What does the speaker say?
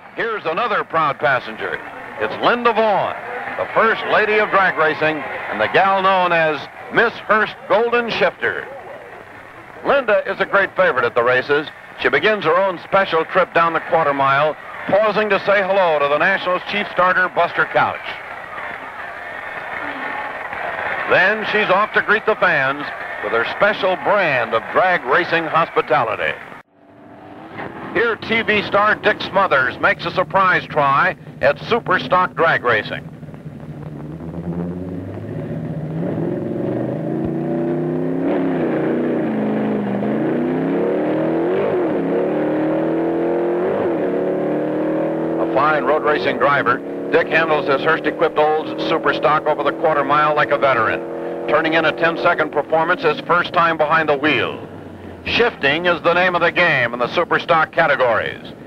Here's another proud passenger. It's Linda Vaughn, the first lady of drag racing and the gal known as Miss Hurst Golden Shifter. Linda is a great favorite at the races. She begins her own special trip down the quarter mile, pausing to say hello to the Nationals' chief starter, Buster Couch. Then she's off to greet the fans with her special brand of drag racing hospitality. Here, TV star Dick Smothers makes a surprise try at super stock drag racing. A fine road racing driver, Dick handles his Hurst-equipped Olds super stock over the quarter mile like a veteran, turning in a 10-second performance his first time behind the wheel. Shifting is the name of the game in the super stock categories.